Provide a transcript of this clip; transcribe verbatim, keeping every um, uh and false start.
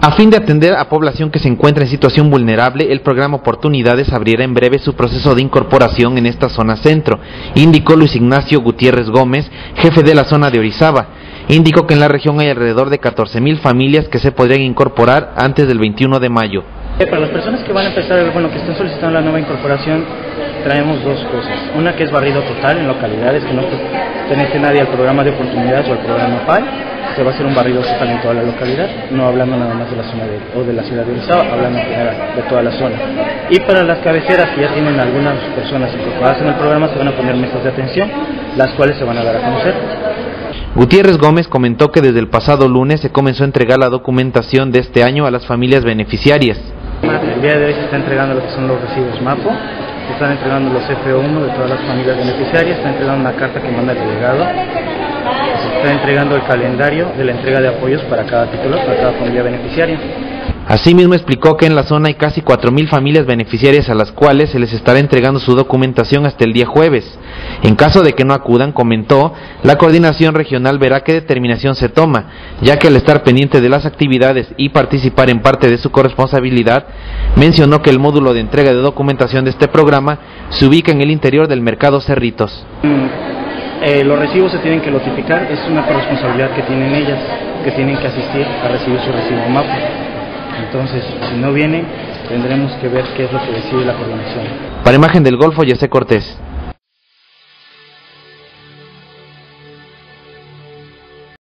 A fin de atender a población que se encuentra en situación vulnerable, el programa Oportunidades abrirá en breve su proceso de incorporación en esta zona centro, indicó Luis Ignacio Gutiérrez Gómez, jefe de la zona de Orizaba. Indicó que en la región hay alrededor de catorce mil familias que se podrían incorporar antes del veintiuno de mayo. Para las personas que van a empezar, bueno, que están solicitando la nueva incorporación, traemos dos cosas. Una que es barrido total en localidades que no pertenece nadie al programa de oportunidades o al programa P A I. Se va a hacer un barrido total en toda la localidad, no hablando nada más de la zona de, o de la ciudad de Orizaba, hablando en general de toda la zona. Y para las cabeceras que ya tienen algunas personas incorporadas en el programa, se van a poner mesas de atención, las cuales se van a dar a conocer. Gutiérrez Gómez comentó que desde el pasado lunes se comenzó a entregar la documentación de este año a las familias beneficiarias. El día de hoy se está entregando lo que son los recibos MAPO, se están entregando los F uno de todas las familias beneficiarias, se está entregando una carta que manda el delegado, se está entregando el calendario de la entrega de apoyos para cada título, para cada familia beneficiaria. Asimismo explicó que en la zona hay casi cuatro mil familias beneficiarias a las cuales se les estará entregando su documentación hasta el día jueves. En caso de que no acudan, comentó, la coordinación regional verá qué determinación se toma, ya que al estar pendiente de las actividades y participar en parte de su corresponsabilidad, mencionó que el módulo de entrega de documentación de este programa se ubica en el interior del mercado Cerritos. Eh, los recibos se tienen que notificar, es una corresponsabilidad que tienen ellas, que tienen que asistir a recibir su recibo MAPO. Entonces, si no vienen, tendremos que ver qué es lo que decide la coordinación. Para Imagen del Golfo, Yesé Cortés.